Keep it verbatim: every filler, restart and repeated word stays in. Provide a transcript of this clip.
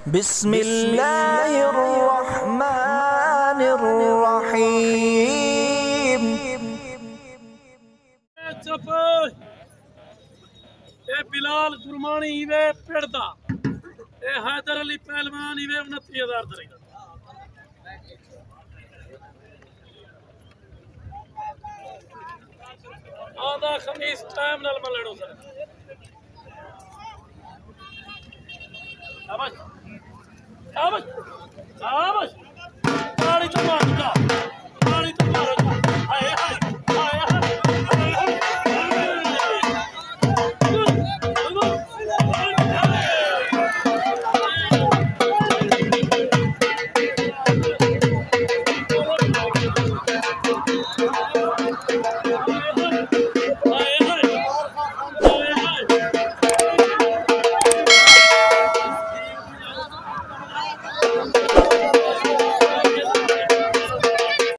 बिस्मिल्लाहिर्रहमानिर्रहीम। चुप ए बिलाल गुरमानी इवे पिड़दा ए हैदर अली पहलवान इवे उनतीस हजार दरेगा आधा खमीस टाइम नाल मलड़ो सर शाबाश शाबाश शाबाश ताड़ी तो मार